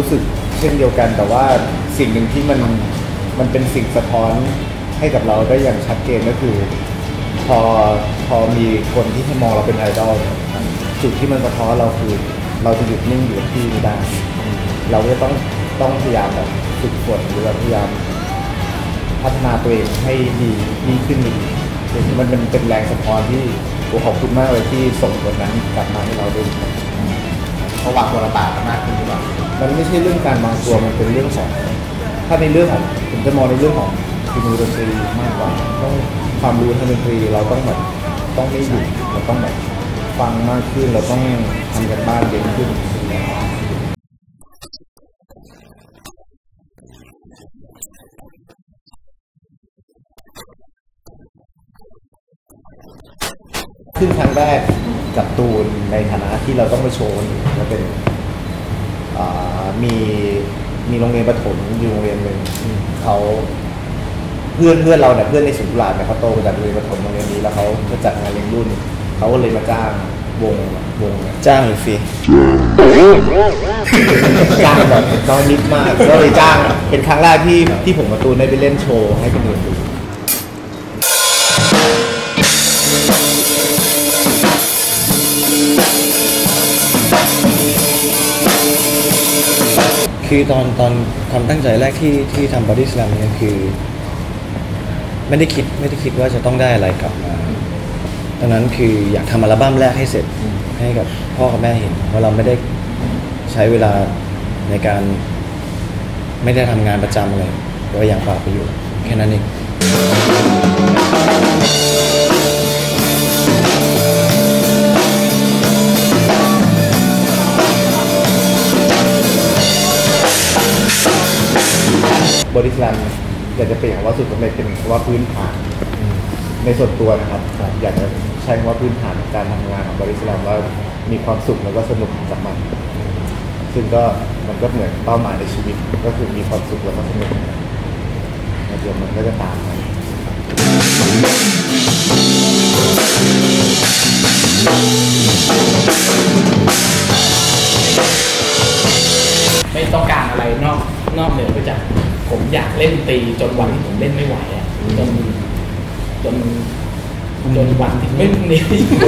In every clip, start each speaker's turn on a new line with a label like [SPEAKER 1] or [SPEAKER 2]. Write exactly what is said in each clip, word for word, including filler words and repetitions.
[SPEAKER 1] รู้สึกเช่นเดียวกันแต่ว่าสิ่งหนึ่งที่มันมันเป็นสิ่งสะท้อนให้กับเราได้อย่างชัดเจนก็คือพอพอมีคนที่มองเราเป็นไอดอลจุดที่มันสะท้อนเราคือเราจะหยุดนิ่งอยู่ที่ไม่ได้เราก็ต้องต้องพยายามแบบฝึกฝนหรือพยายามพัฒนาตัวเองให้ดียิ่งขึ้นอีกมันเป็นเป็นแรงสะท้อนที่ผมขอบคุณมากเลยที่ส่งผลนั้นกลับมาให้เราด้วย
[SPEAKER 2] เพราะวางตัวลำบากมากขึ้นหรือเปล่า
[SPEAKER 1] มันไม่ใช่เรื่องการวางตัวมันเป็นเรื่องของถ้าในเรื่องของผมจะมองในเรื่องของฝีมือดนตรีมากกว่าต้องความรู้ทางดนตรีเราต้องแบบต้องไม่หยุดเราต้องแบบฟังมากขึ้นเราต้องทำกันบ้านเยอะขึ้นขึ้นครั้งแรกกับตูนในฐานะที่เราต้องไปโชว์จะเป็นมีมีโรงเรียนประถมอยู่โรงเรียนหนึ่งเขาเพื่อนเพื่อนเราเนี่ยเพื่อนในสุนทรภู่เนี่ยเขาโตมาจากโรงเรียนประถมโรงเรียนนี้แล้วเขาจะจัดงานเลี้ยงรุ่นเขาก็เลยมาจ้างวงวง
[SPEAKER 3] จ้างหรือฟรี
[SPEAKER 1] จ้างแบบน้อยนิดมากก็เลยจ้างเป็นครั้งแรกที่ที่ผมกับตูนได้ไปเล่นโชว์ให้คนอื่นดู
[SPEAKER 3] คือตอนตอนความตั้งใจแรกที่ที่ทำ Body Slam เนี่ยคือไม่ได้คิดไม่ได้คิดว่าจะต้องได้อะไรกลับมาตอนนั้นคืออยากทำอัลบั้มแรกให้เสร็จให้กับพ่อกับแม่เห็นว่าเราไม่ได้ใช้เวลาในการไม่ได้ทำงานประจำเลยแต่ว่าอย่างเปล่าประโยชน์แค่นั้นเอง
[SPEAKER 1] บริสแลมอยากจะเปลี่ยนว่าสุดสำเร็จเป็นว่าพื้นฐานในส่วนตัวนะครับอยากจะใช้ว่าพื้นฐานการทำงานของบริสแลมว่ามีความสุขแล้วก็สนุกกับมันซึ่งก็มันก็เหมือนเป้าหมายในชีวิตก็คือมีความสุขแล้วก็สนุกเดี๋ยวมันก็จะตามมา
[SPEAKER 4] ไม่ต้องการอะไรนอกนอกเหนือไปจากผมอยากเล่นตีจนวันที่ผมเล่นไม่ไหวอ่ะจนจนจนวันที่ไม่นี้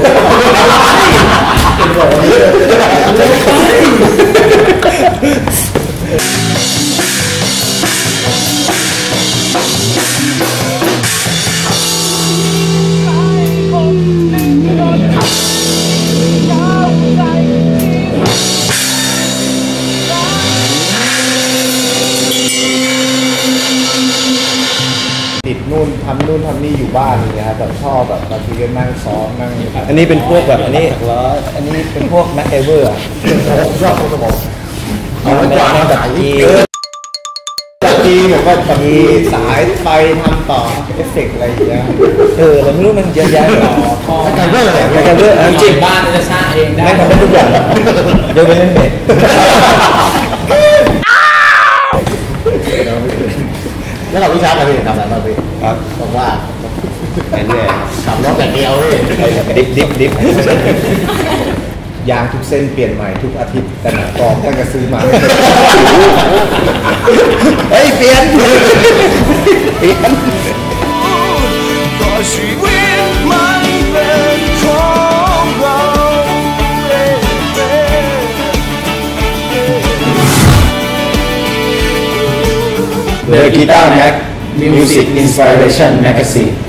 [SPEAKER 1] ติดนู่นทำนู่นทำนี่อยู่บ้านอย่างเงี้ยครับแบบชอบแบบบางทีก็นั่งซ้อมนั่ง
[SPEAKER 3] อันนี้เป็นพวกแบบอันนี้อันนี้เป็นพวกแม็กเอเวอร์อ่ะ
[SPEAKER 1] ชอบคนสมองเอาไว้ก่อนแบบนี้จากทีผมก็แบบมีสายไฟทำต่อเอฟเฟกต์อะไรอย่างเงี้ย
[SPEAKER 3] เออเราไม่รู้มันเยอะแยะต่อ
[SPEAKER 1] ท่อไกเบอร์อะไร
[SPEAKER 3] ไกเบอร์
[SPEAKER 4] จริงบ้านจะสร้างเองได้
[SPEAKER 3] ไม่ทำได้ทุกอย่างเดี๋ยวไปเล่นเบส
[SPEAKER 2] แล้วเราวิชาอะไรทำอะไรบ้างพี่ครับบอกว่า
[SPEAKER 3] เรื่อย
[SPEAKER 2] ขับรถแบบเดียวเลย
[SPEAKER 3] ดิบดิบดิบ
[SPEAKER 1] ยางทุกเส้นเปลี่ยนใหม่ทุกอาทิตย์แต่หนังกองตั้งแต่ซื้อมา
[SPEAKER 3] เฮ้ยเปลี่ยนเปลี่ยนThe Guitar Mag Music Inspiration Magazine